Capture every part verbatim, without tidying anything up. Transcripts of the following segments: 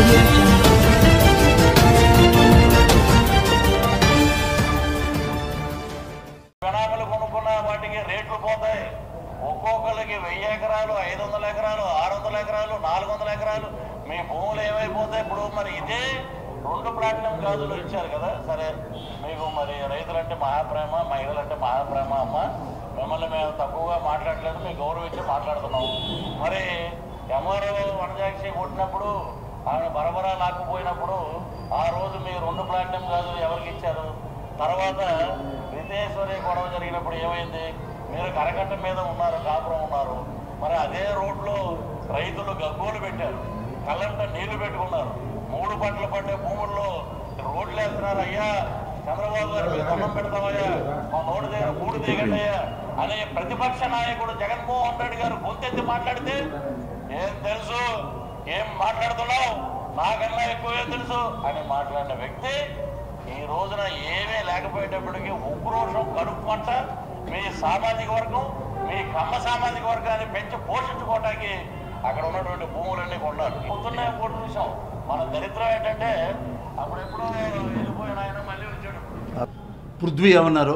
గణాములు కొనుక్కున్న వాటికి రేట్లు పోతాయి. ఒక్కొక్కరికి వెయ్యి ఎకరాలు, ఐదు వందల ఎకరాలు, ఆరు వందల ఎకరాలు, నాలుగు వందల ఎకరాలు మీ భూములు ఏమైపోతాయి. ఇప్పుడు మరి ఇదే రెండు ప్లాటినం గాజులు ఇచ్చారు కదా, సరే మీకు మరి రైతులంటే మహాప్రేమ, మహిళలంటే మహాప్రేమ అమ్మ, మిమ్మల్ని మేము తక్కువగా మాట్లాడలేదు, మీ గౌరవించి మాట్లాడుతున్నాం. మరి ఎంఆర్ఓ వనజాక్షి కొట్టినప్పుడు ఆమె బరబరా లాక్కుపోయినప్పుడు ఆ రోజు మీ రెండు ప్లాటినం గాజులు ఎవరికి ఇచ్చారు? తర్వాత విదేశ్వరి గొడవ జరిగినప్పుడు ఏమైంది? మీరు కరకట్ట మీద ఉన్నారు, కాపురం ఉన్నారు. మరి అదే రోడ్లో రైతులు గగ్గోలు పెట్టారు, కళ్ళంట నీళ్లు పెట్టుకున్నారు. మూడు పంటలు పడ్డే భూముల్లో రోడ్లు వేస్తున్నారు. అయ్యా చంద్రబాబు గారు మీరు దండం పెడతామయ్యా, మా నోటి దగ్గర మూడు దిగండి అయ్యా అనే ప్రతిపక్ష నాయకుడు జగన్మోహన్ రెడ్డి గారు గొంతెత్తి మాట్లాడితే ఏం తెలుసు, ఏం మాట్లాడుతున్నావు, నాకన్నా ఎక్కువే తెలుసు అని మాట్లాడిన వ్యక్తి ఈ రోజున ఏమీ లేకపోయేటప్పటికీ ఉక్రోషం కడుపుమంట మీ సామాజిక వర్గం, మీ కమ్మ సామాజిక వర్గాన్ని పెంచి పోషించుకోవటానికి అక్కడ ఉన్నటువంటి భూములన్నీ కొన్నారు. పొద్దున్నే ఇంకోటి చూసాం. మన దరిద్రం ఏంటంటే అప్పుడెప్పుడు వెళ్ళిపోయిన ఆయన మళ్ళీ వచ్చాడు. పృథ్వీ ఏమన్నారు?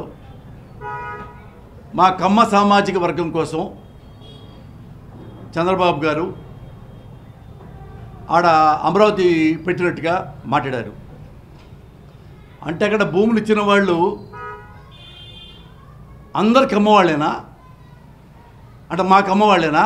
మా కమ్మ సామాజిక వర్గం కోసం చంద్రబాబు గారు ఆడ అమరావతి పెట్టినట్టుగా మాట్లాడారు. అంటే అక్కడ భూములు ఇచ్చిన వాళ్ళు అందరికి అమ్మవాళ్ళేనా? అంటే మాకు అమ్మవాళ్ళేనా?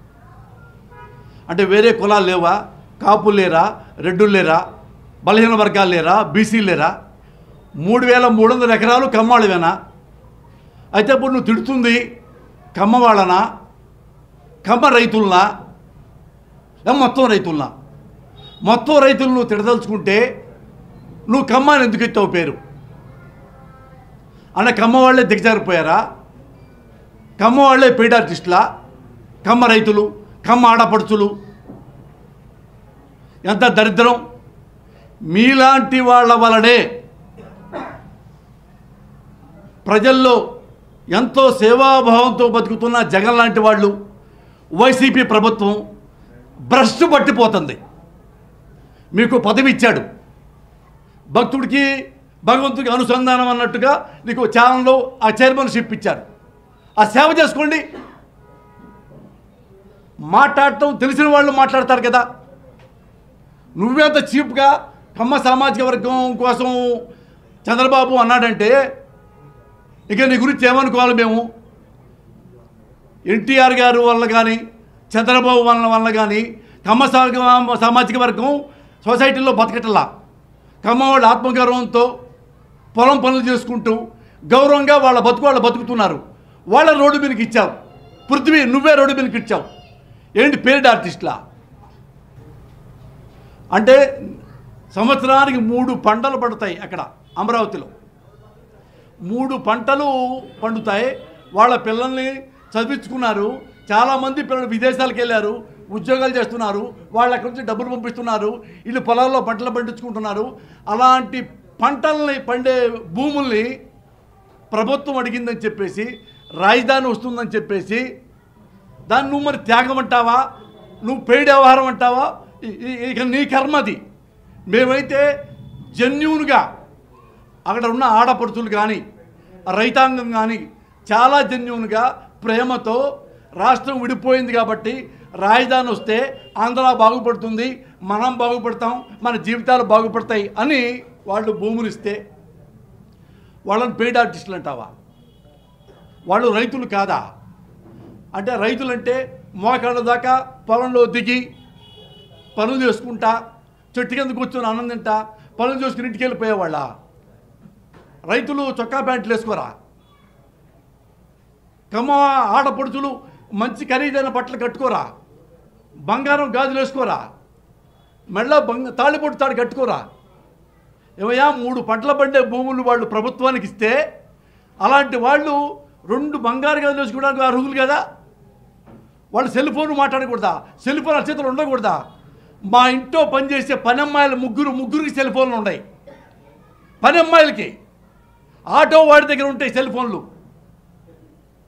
అంటే వేరే కులాలు లేవా? కాపులు లేరా? రెడ్డులు లేరా? బలహీన వర్గాలు లేరా? బీసీలు లేరా? మూడు వేల మూడు వందల ఎకరాలు కమ్మవాళ్ళవేనా? అయితే ఇప్పుడు నువ్వు తిడుతుంది కమ్మవాళ్ళనా, కమ్మ రైతులనా, మొత్తం రైతులనా? మొత్తం రైతులు నువ్వు తిడదలుచుకుంటే నువ్వు కమ్మని ఎందుకు ఎత్తావు పేరు? అన్న కమ్మ వాళ్ళే దిగజారిపోయారా? కమ్మ వాళ్ళే పెయిడ్ ఆర్టిస్టులా? కమ్మ రైతులు, కమ్మ ఆడపడుచులు, ఎంత దరిద్రం! మీలాంటి వాళ్ళ వలనే ప్రజల్లో ఎంతో సేవాభావంతో బతుకుతున్న జగన్ లాంటి వాళ్ళు, వైసీపీ ప్రభుత్వం భ్రష్టు పట్టిపోతుంది. మీకు పదవి ఇచ్చాడు, భక్తుడికి భగవంతుడికి అనుసంధానం అన్నట్టుగా నీకు ఛానల్లో ఆ చైర్మన్షిప్ ఇచ్చారు. ఆ సేవ చేసుకోండి. మాట్లాడటం తెలిసిన వాళ్ళు మాట్లాడతారు కదా. నువ్వేంత చీప్గా కమ్మ సామాజిక వర్గం కోసం చంద్రబాబు అన్నాడంటే ఇక నీ గురించి ఏమనుకోవాలి మేము? ఎన్టీఆర్ గారు వల్ల కానీ చంద్రబాబు వల్ల వల్ల కానీ కమ్మ సామాజిక వర్గం సొసైటీలో బతకటల్లా. కమ్మ వాళ్ళు ఆత్మగౌరవంతో పొలం పనులు చేసుకుంటూ గౌరవంగా వాళ్ళ బతుకు వాళ్ళు బతుకుతున్నారు. వాళ్ళ రోడ్డు మీదకి ఇచ్చావు. పృథ్వీ నువ్వే రోడ్డు మీదకి ఇచ్చావు. ఏంటి పేరిడ్ ఆర్టిస్ట్లా? అంటే సంవత్సరానికి మూడు పంటలు పండుతాయి అక్కడ అమరావతిలో. మూడు పంటలు పండుతాయి. వాళ్ళ పిల్లల్ని చదివించుకున్నారు. చాలామంది పిల్లలు విదేశాలకు వెళ్ళారు, ఉద్యోగాలు చేస్తున్నారు, వాళ్ళు అక్కడి నుంచి డబ్బులు పంపిస్తున్నారు, వీళ్ళు పొలాల్లో పంటలు పండించుకుంటున్నారు. అలాంటి పంటల్ని పండే భూముల్ని ప్రభుత్వం అడిగిందని చెప్పేసి, రాజధాని వస్తుందని చెప్పేసి దాన్ని నువ్వు మరి త్యాగం అంటావా? నువ్వు పెయిడ్ వ్యవహారం అంటావా? ఇక నీ కర్మది. మేమైతే జెన్యూన్గా అక్కడ ఉన్న ఆడపడుచులు కానీ రైతాంగం కానీ చాలా జెన్యూన్గా ప్రేమతో రాష్ట్రం విడిపోయింది కాబట్టి రాజధాని వస్తే ఆంధ్ర బాగుపడుతుంది, మనం బాగుపడతాం, మన జీవితాలు బాగుపడతాయి అని వాళ్ళు భూములు ఇస్తే వాళ్ళని పెయిడ్ ఆర్టిస్టులు అంటావా? వాళ్ళు రైతులు కాదా? అంటే రైతులంటే మోకాళ్ళ దాకా పొలంలో దిగి పనులు చేసుకుంటా, చెట్టు కింద కూర్చొని అన్నం తింటా, పనులు చేసుకుని ఇంటికి వెళ్ళిపోయేవాళ్ళ? రైతులు చొక్కా ప్యాంట్లు వేసుకోరా? కమ్మ ఆడపడుచులు మంచి ఖరీదైన బట్టలు కట్టుకోరా? బంగారం గాజులు వేసుకోరా? మెళ్ళ బంగ తాళిపొట్టు తాడు కట్టుకోరా? ఏమయ్యా, మూడు పంటల పండే భూములు వాళ్ళు ప్రభుత్వానికి ఇస్తే అలాంటి వాళ్ళు రెండు బంగారు గాజులు వేసుకోవడానికి అర్హులు కదా? వాళ్ళు సెల్ ఫోన్ మాట్లాడకూడదా? సెల్ ఫోన్ చేతులు ఉండకూడదా? మా ఇంట్లో పనిచేసే పని అమ్మాయిలు ముగ్గురు ముగ్గురికి సెల్ ఫోన్లు ఉన్నాయి. పని అమ్మాయిలకి ఆటో వాడి దగ్గర ఉంటాయి సెల్ ఫోన్లు.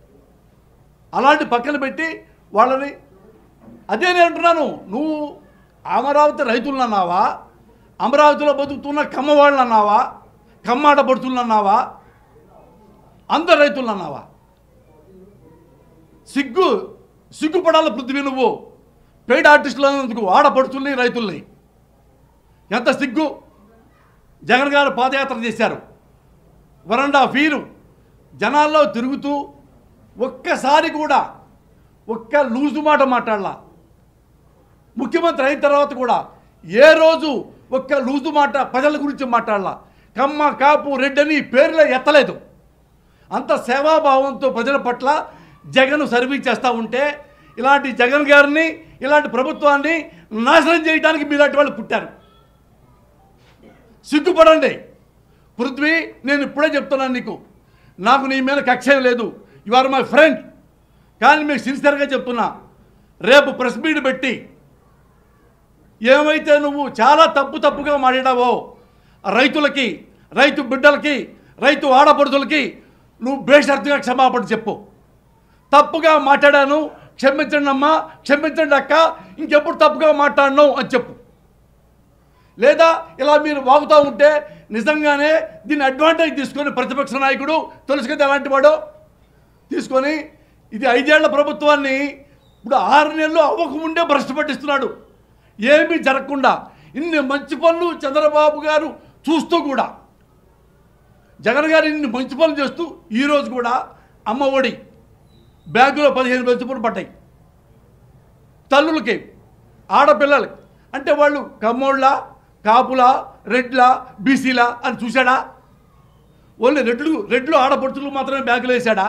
అలాంటి పక్కన పెట్టి వాళ్ళని, అదే నేను అంటున్నాను, నువ్వు అమరావతి రైతులను అన్నావా? అమరావతిలో బతుకుతున్న కమ్మవాళ్ళు అన్నావా? కమ్మాట పడుతులు అన్నావా? అందరు రైతులను అన్నావా? సిగ్గు సిగ్గుపడాల పృథ్వీ నువ్వు. పెయిడ్ ఆర్టిస్టులు అన్నందుకు ఆడపడుతుల్ని రైతుల్ని ఎంత సిగ్గు. జగన్ గారు పాదయాత్ర చేశారు, వన్ అండ్ హాఫ్ ఇయర్ జనాల్లో తిరుగుతూ ఒక్కసారి కూడా ఒక్క లూజు మాట మాట్లాడలా. ముఖ్యమంత్రి అయిన తర్వాత కూడా ఏ రోజు ఒక్క లూజు మాట ప్రజల గురించి మాట్లాడలా. కమ్మ కాపు రెడ్డని పేర్లే ఎత్తలేదు. అంత సేవాభావంతో ప్రజల పట్ల జగన్ సర్వీస్ చేస్తూ ఉంటే ఇలాంటి జగన్ గారిని ఇలాంటి ప్రభుత్వాన్ని నాశనం చేయడానికి మీలాంటి వాళ్ళు పుట్టారు. సిగ్గుపడండి పృథ్వీ. నేను ఇప్పుడే చెప్తున్నాను నీకు, నాకు నీ మీద కక్ష లేదు, యు ఆర్ మై ఫ్రెండ్. కానీ మీకు సిన్సియర్గా చెప్తున్నా, రేపు ప్రెస్ మీట్ పెట్టి ఏమైతే నువ్వు చాలా తప్పు తప్పుగా మాట్లాడావో రైతులకి, రైతు బిడ్డలకి, రైతు ఆడపడుతులకి నువ్వు బేషరతుగా క్షమాపణ చెప్పు. తప్పుగా మాట్లాడాను, క్షమించండి అమ్మా, క్షమించండి అక్క, ఇంకెప్పుడు తప్పుగా మాట్లాడను అని చెప్పు. లేదా ఇలా మీరు వాగుతూ ఉంటే నిజంగానే దీన్ని అడ్వాంటేజ్ తీసుకొని ప్రతిపక్ష నాయకుడు తెలుసు కదా ఎలాంటి వాడో తీసుకొని ఇది ఐదేళ్ల ప్రభుత్వాన్ని ఇప్పుడు ఆరు నెలలు అవ్వకముందే భ్రష్టు పట్టిస్తున్నాడు. ఏమీ జరగకుండా ఇన్ని మంచి పనులు చంద్రబాబు గారు చూస్తూ కూడా, జగన్ గారు ఇన్ని మంచి పనులు చేస్తూ ఈరోజు కూడా అమ్మ ఒడి బ్యాగులో పదిహేను వేల చొప్పున పడ్డాయి తల్లులకి, ఆడపిల్లలకి. అంటే వాళ్ళు కమ్మోళ్ళ, కాపుల, రెడ్ల, బీసీల అని చూశాడా? ఓన్లీ రెడ్లు రెడ్లు ఆడపడుచులు మాత్రమే బ్యాగులు వేశాడా?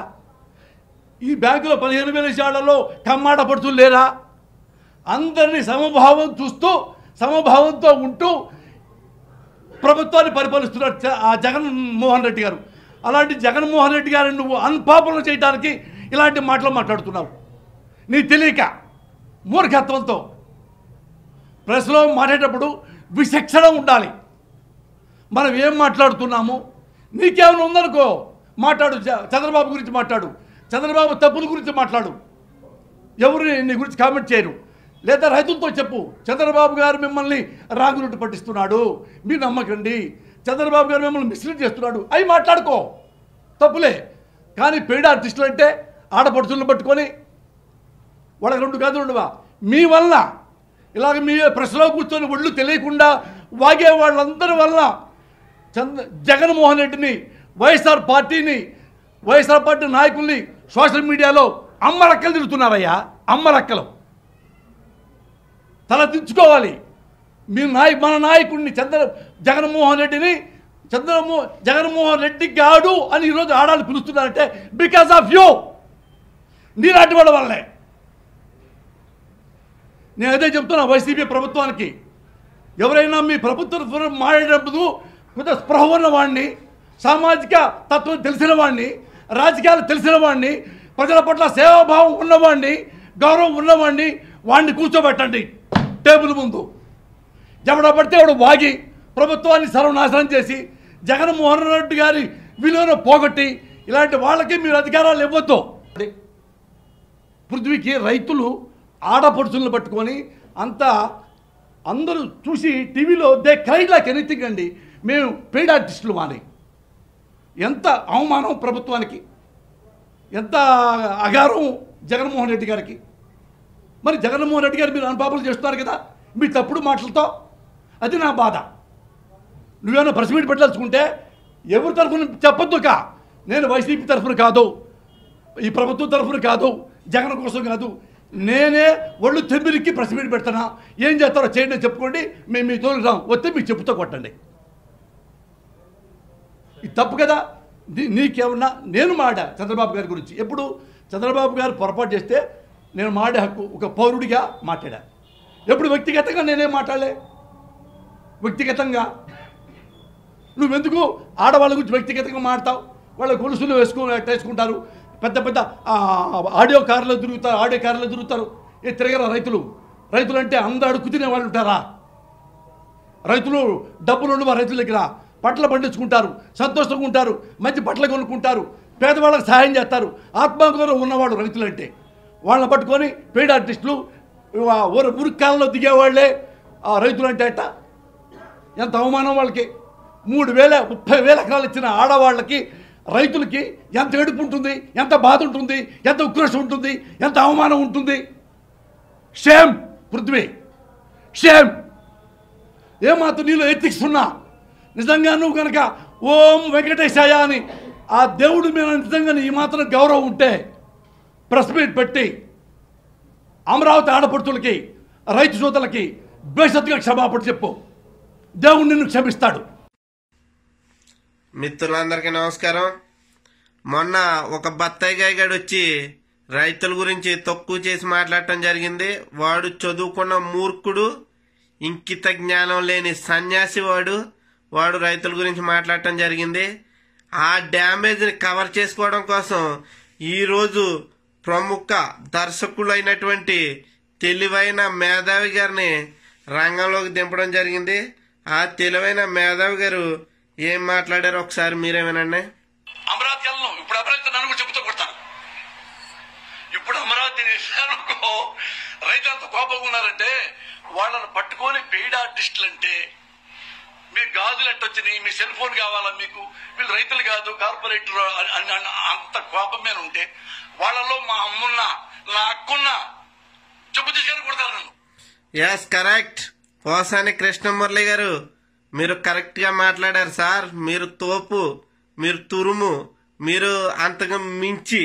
ఈ బ్యాగులో పదిహేను వేల వేసాడలో కమ్మాడపడుచులు లేరా? అందరినీ సమభావం చూస్తూ సమభావంతో ఉంటూ ప్రభుత్వాన్ని పరిపాలిస్తున్నాడు ఆ జగన్మోహన్ రెడ్డి గారు. అలాంటి జగన్మోహన్ రెడ్డి గారిని నువ్వు అన్పాపులర్ చేయడానికి ఇలాంటి మాటలు మాట్లాడుతున్నావు. నీ తెలియక మూర్ఖత్వంతో ప్రెస్లో మాట్లాడేటప్పుడు విచక్షణ ఉండాలి. మనం ఏం మాట్లాడుతున్నాము, నీకేమైనా ఉందనుకో మాట్లాడు, చంద్రబాబు గురించి మాట్లాడు, చంద్రబాబు తప్పుల గురించి మాట్లాడు, ఎవరు నీ గురించి కామెంట్ చేయరు. లేదా రైతులతో చెప్పు, చంద్రబాబు గారు మిమ్మల్ని రాంగ్ రూట్ పట్టిస్తున్నాడు, మీరు నమ్మకండి, చంద్రబాబు గారు మిమ్మల్ని మిస్లీడ్ చేస్తున్నాడు, అవి మాట్లాడుకో, తప్పులే. కానీ పెయిడ్ ఆర్టిస్టులు అంటే ఆడపడుచులను పట్టుకొని వాళ్ళకి రెండు కాదు రెండువా మీ వల్ల ఇలాగ మీ ప్రెస్లో కూర్చొని ఒళ్ళు తెలియకుండా వాగే వాళ్ళందరి వల్ల చంద్ర జగన్మోహన్ రెడ్డిని, వైఎస్ఆర్ పార్టీని, వైఎస్ఆర్ పార్టీ నాయకుల్ని సోషల్ మీడియాలో అమ్మలక్కలు తిరుగుతున్నారయ్యా. అమ్మలక్కలు తల దించుకోవాలి. మీ నాయ మన నాయకుడిని చంద్ర జగన్మోహన్ రెడ్డిని చంద్రమో జగన్మోహన్ రెడ్డి గాడు అని ఈరోజు ఆడాలి పిలుస్తున్నారంటే బికాస్ ఆఫ్ యూ, నీలాంటి వాళ్ళ వల్లే. నేను అదే చెప్తున్నా వైసీపీ ప్రభుత్వానికి, ఎవరైనా మీ ప్రభుత్వం మాట్లాడేటప్పుడు కొంత స్పృహ ఉన్నవాడిని, సామాజిక తత్వం తెలిసిన వాడిని, రాజకీయాలు తెలిసిన వాడిని, ప్రజల పట్ల సేవాభావం ఉన్నవాడిని, గౌరవం ఉన్నవాడిని వాడిని కూర్చోబెట్టండి టేబుల్ ముందు. ఎవడ పడితే ఎవడు వాగి ప్రభుత్వాన్ని సర్వనాశనం చేసి జగన్మోహన్ రెడ్డి గారి విలువను పోగొట్టి ఇలాంటి వాళ్ళకి మీరు అధికారాలు ఇవ్వద్దు. పృథ్వీకి రైతులు ఆడపడుచులను పట్టుకొని అంతా అందరూ చూసి టీవీలో దే క్రైడ్ లైక్ ఎనీథింగ్ అండి. మేము పెయిడ్ ఆర్టిస్టులు మాని, ఎంత అవమానం ప్రభుత్వానికి, ఎంత అగారం జగన్మోహన్ రెడ్డి గారికి. మరి జగన్మోహన్ రెడ్డి గారు మీరు అనుపాపలు చేస్తున్నారు కదా మీ తప్పుడు మాటలతో, అది నా బాధ. నువ్వేమైనా ప్రెస్ మీట్ పెట్టాల్సుకుంటే ఎవరి తరఫున చెప్పొద్దు. కా నేను వైసీపీ తరఫున కాదు, ఈ ప్రభుత్వం తరఫున కాదు, జగన్ కోసం కాదు, నేనే ఒళ్ళు తెమ్మిరికి ప్రెస్ మీట్ పెడతానా, ఏం చేస్తారో చేయండి అని చెప్పుకోండి. మేము మీ తోలు రాం, వస్తే మీకు చెప్పుతో కొట్టండి. ఇది తప్పు కదా. నీకేమన్నా నేను మాడా చంద్రబాబు గారి గురించి, ఎప్పుడు చంద్రబాబు గారు పొరపాటు చేస్తే నేను మాడే హక్కు ఒక పౌరుడిగా మాట్లాడా. ఎప్పుడు వ్యక్తిగతంగా నేనేం మాట్లాడలే. వ్యక్తిగతంగా నువ్వెందుకు ఆడవాళ్ళ గురించి వ్యక్తిగతంగా మాట్లాడతావు? వాళ్ళ గొలుసులు వేసుకు వేసుకుంటారు, పెద్ద పెద్ద ఆడియో కార్లో తిరుగుతారు, ఆడియో కార్లో తిరుగుతారు. ఏ తిరగరా రైతులు? రైతులు అంటే అందరూ అడుగు తినే వాళ్ళు ఉంటారా? రైతులు డబ్బులు ఉండవా? రైతుల దగ్గర పంటలు పండించుకుంటారు, సంతోషంగా ఉంటారు, మంచి బట్టలు కొనుక్కుంటారు, పేదవాళ్ళకి సహాయం చేస్తారు. ఆత్మగౌరవం ఉన్నవాడు రైతులు అంటే. వాళ్ళని పట్టుకొని పెయిడ్ ఆర్టిస్టులు ఊరు మురికాలలో దిగేవాళ్లే ఆ రైతులు అంటే ఎట్ట? ఎంత అవమానం వాళ్ళకి. మూడు వేల ముప్పై వేల ఎకరాలు ఇచ్చిన ఆడవాళ్ళకి రైతులకి ఎంత ఏడుపు ఉంటుంది, ఎంత బాధ ఉంటుంది, ఎంత ఉక్రోషం ఉంటుంది, ఎంత అవమానం ఉంటుంది. Shame Prithvi, shame. ఏమాత్రం నీలో ఎథిక్స్ ఉన్నా, నిజంగా నువ్వు కనుక ఓం వెంకటేశాయ అని ఆ దేవుడి మీద నిజంగా ఈ మాత్రం గౌరవం ఉంటే ప్రెస్ మీట్ పెట్టి అమరావతి ఆడపడుతులకి, రైతు సోదరులకి బేసత్తుగా క్షమాపణ చెప్పు. దేవుడు నిన్ను క్షమిస్తాడు. మిత్రులందరికీ నమస్కారం. మొన్న ఒక బత్తాయి గాయగాడు వచ్చి రైతుల గురించి తక్కువ చేసి మాట్లాడటం జరిగింది. వాడు చదువుకున్న మూర్ఖుడు, ఇంకిత జ్ఞానం లేని సన్యాసి వాడు. వాడు రైతుల గురించి మాట్లాడటం జరిగింది. ఆ డ్యామేజ్ని కవర్ చేసుకోవడం కోసం ఈరోజు ప్రముఖ దర్శకులు అయినటువంటి తెలివైన మేధావి గారిని రంగంలోకి దింపడం జరిగింది. ఆ తెలివైన మేధావి గారు ఏం మాట్లాడారో ఒకసారి మీరే వినండి. అమరావతి వెళ్ళను. ఇప్పుడు అమరావతి నన్ను కూడా చెబుతూ కొడతాను. ఇప్పుడు అమరావతి అనుకో రైతులంతా కోపంగా ఉన్నారంటే వాళ్ళని పట్టుకొని పెయిడ్ ఆర్టిస్టులు అంటే మీ గాజులు ఎట్టొచ్చినాయి, మీ సెల్ ఫోన్ కావాలా మీకు, వీళ్ళు రైతులు కాదు కార్పొరేటర్ అంత కోపం మీద ఉంటే వాళ్ళలో మా అమ్మున్నా నా అక్కున్నా చెప్పు తీసుకొని కొడతారు నన్ను. Yes correct. పోసాని కృష్ణమురళి గారు మీరు కరెక్ట్ గా మాట్లాడారు సార్. మీరు తోపు, మీరు తురుము, మీరు అంతగా మించి.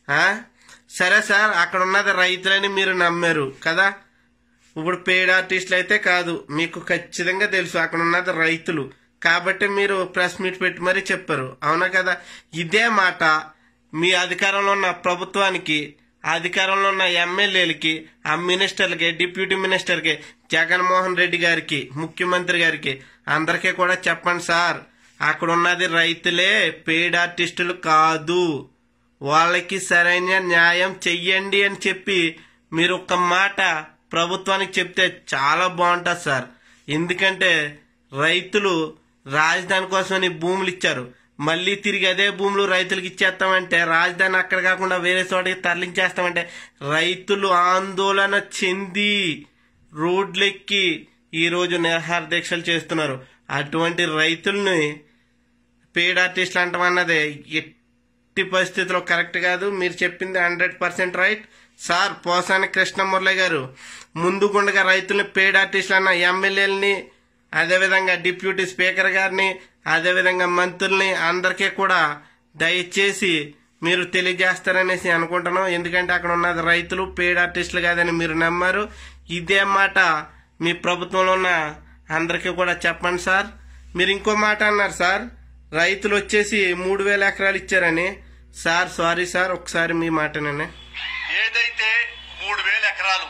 సరే సార్, అక్కడ ఉన్నది రైతులని మీరు నమ్మారు కదా. ఇప్పుడు పెయిడ్ ఆర్టిస్టులు అయితే కాదు, మీకు ఖచ్చితంగా తెలుసు అక్కడ ఉన్నది రైతులు కాబట్టి మీరు ప్రెస్ మీట్ పెట్టి మరీ చెప్పారు, అవునా కదా. ఇదే మాట మీ అధికారంలో ఉన్న ప్రభుత్వానికి, అధికారంలో ఉన్న ఎమ్మెల్యేలకి, ఆ మినిస్టర్లకి, డిప్యూటీ మినిస్టర్కి, జగన్మోహన్ రెడ్డి గారికి, ముఖ్యమంత్రి గారికి అందరికీ కూడా చెప్పండి సార్, అక్కడ ఉన్నది రైతులే, పెయిడ్ ఆర్టిస్టులు కాదు. వాళ్ళకి సరైన న్యాయం చెయ్యండి అని చెప్పి మీరు ఒక మాట ప్రభుత్వానికి చెప్తే చాలా బాగుంటుంది సార్. ఎందుకంటే రైతులు రాజధాని కోసమని భూములు ఇచ్చారు, మళ్ళీ తిరిగి అదే భూములు రైతులకు ఇచ్చేస్తామంటే, రాజధాని అక్కడ కాకుండా వేరే చోటకి తరలించేస్తామంటే రైతులు ఆందోళన చెంది రోడ్లెక్కి ఈరోజు నిరాహార దీక్షలు చేస్తున్నారు. అటువంటి రైతుల్ని పెయిడ్ ఆర్టిస్టులు అంటామన్నదే ఎట్టి పరిస్థితిలో కరెక్ట్ కాదు. మీరు చెప్పింది hundred percent right sir. Posani Krishnamurali garu ముందుగుండగా రైతుల్ని పెయిడ్ ఆర్టిస్టులు అన్న ఎమ్మెల్యేలని, అదేవిధంగా డిప్యూటీ స్పీకర్ గారిని, అదేవిధంగా మంత్రుల్ని అందరికీ కూడా దయచేసి మీరు తెలియజేస్తారనేసి అనుకుంటున్నాం. ఎందుకంటే అక్కడ ఉన్నది రైతులు, పెయిడ్ ఆర్టిస్టులు కాదని మీరు నమ్మారు. ఇదే మాట మీ ప్రభుత్వంలో ఉన్న అందరికీ కూడా చెప్పండి సార్. మీరు ఇంకో మాట అన్నారు సార్, రైతులు వచ్చేసి మూడు వేల ఎకరాలు ఇచ్చారని. సార్ సారీ సార్, ఒకసారి మీ మాటనే. ఏదైతే మూడు వేల ఎకరాలు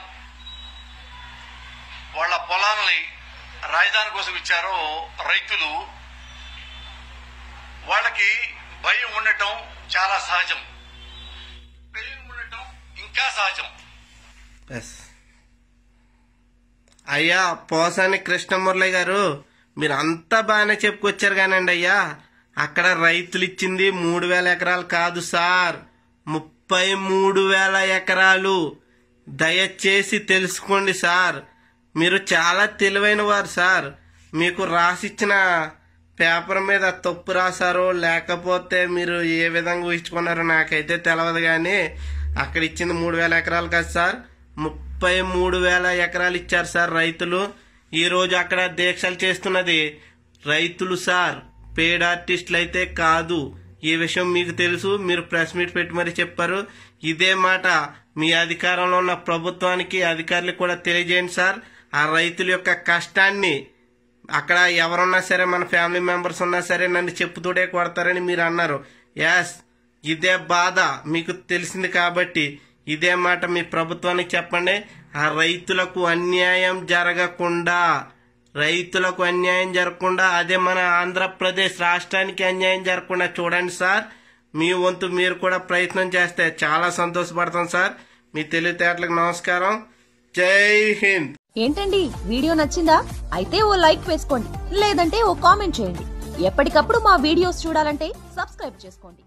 వాళ్ళ పొలాలని రాజధాని కోసం ఇచ్చారో రైతులు, వాళ్ళకి భయం ఉండటం చాలా సహజం, భయం ఉండటం ఇంకా సహజం. అయ్యా పోసాని కృష్ణమురళి గారు, మీరు అంతా బాగానే చెప్పుకొచ్చారు కానండి అయ్యా, అక్కడ రైతులు ఇచ్చింది మూడు వేల ఎకరాలు కాదు సార్, ముప్పై మూడు వేల ఎకరాలు. దయచేసి తెలుసుకోండి సార్. మీరు చాలా తెలివైన వారు సార్. మీకు రాసిచ్చిన పేపర్ మీద తప్పు రాశారో లేకపోతే మీరు ఏ విధంగా ఊహించుకున్నారో నాకైతే తెలియదు, కానీ అక్కడ ఇచ్చింది మూడు వేల ఎకరాలు కాదు సార్, ముప్పై మూడు వేల ఎకరాలు ఇచ్చారు సార్ రైతులు. ఈ రోజు అక్కడ దీక్షలు చేస్తున్నది రైతులు సార్, పెయిడ్ ఆర్టిస్టులు అయితే కాదు. ఈ విషయం మీకు తెలుసు, మీరు ప్రెస్ మీట్ పెట్టి మరీ చెప్పారు. ఇదే మాట మీ అధికారంలో ఉన్న ప్రభుత్వానికి, అధికారులకు కూడా తెలియజేయండి సార్. ఆ రైతుల యొక్క కష్టాన్ని అక్కడ ఎవరున్నా సరే, మన ఫ్యామిలీ మెంబర్స్ ఉన్నా సరే నన్ను చెప్పుతూడే కొడతారని మీరు అన్నారు. యాస్, ఇదే బాధ మీకు తెలిసింది కాబట్టి ఇదే మాట మీ ప్రభుత్వానికి చెప్పండి. ఆ రైతులకు అన్యాయం జరగకుండా, రైతులకు అన్యాయం జరగకుండా, అదే మన ఆంధ్రప్రదేశ్ రాష్ట్రానికి అన్యాయం జరగకుండా చూడండి సార్. మీ వంతు మీరు కూడా ప్రయత్నం చేస్తే చాలా సంతోషపడతాం సార్. మీ తెలివితేటలకు నమస్కారం. జై హింద్. ఏంటండి వీడియో నచ్చిందా? అయితే ఓ లైక్ వేసుకోండి, లేదంటే ఓ కామెంట్ చేయండి. ఎప్పటికప్పుడు మా వీడియోస్ చూడాలంటే సబ్స్క్రైబ్ చేసుకోండి.